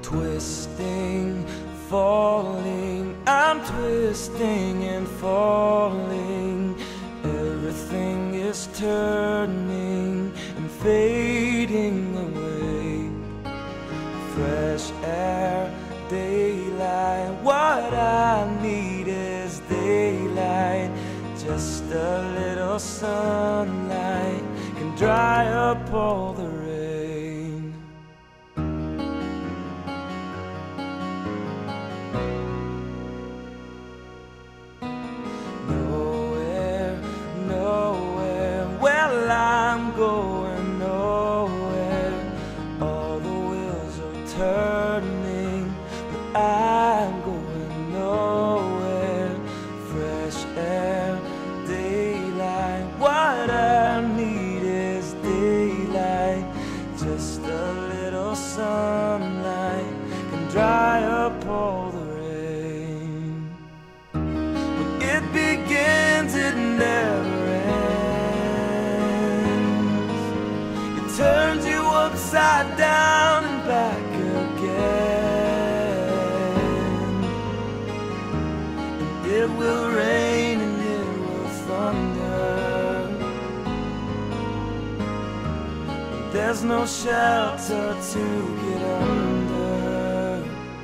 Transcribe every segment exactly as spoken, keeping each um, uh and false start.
twisting, falling, I'm twisting and falling. Everything is turning and fading away. Fresh air, daylight, what I need is daylight. Just a little sunlight can dry up all the rain. Nowhere, nowhere, well I'm going nowhere. All the wheels are turning, but I'm going nowhere. Fresh air, daylight, what I need is daylight. Just a little sunlight can dry up all the rain. When it begins, it never ends. It turns you upside down and back again. And it will rain and it will thunder. There's no shelter to get under.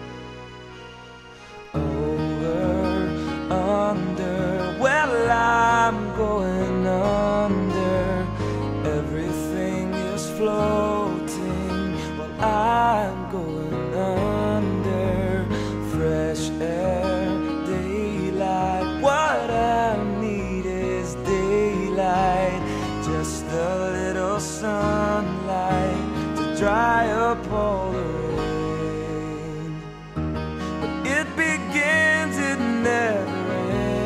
Over, under, well I'm going under. Everything is floating while I'm going under. Fresh air, daylight, what I need is daylight. Just a little sunlight to dry up all the rain. But it begins, it never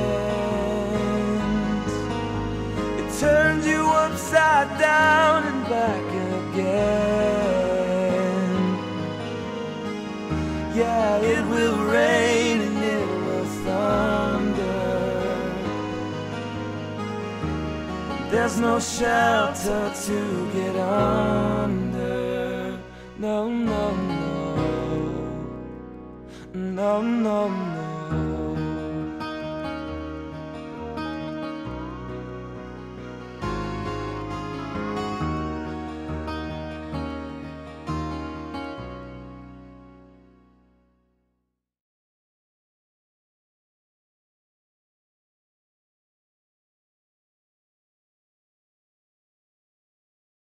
ends. It turns you upside down and back again. Yeah, it will rain and it will thunder. There's no shelter to get under. No, no, no. No, no, no.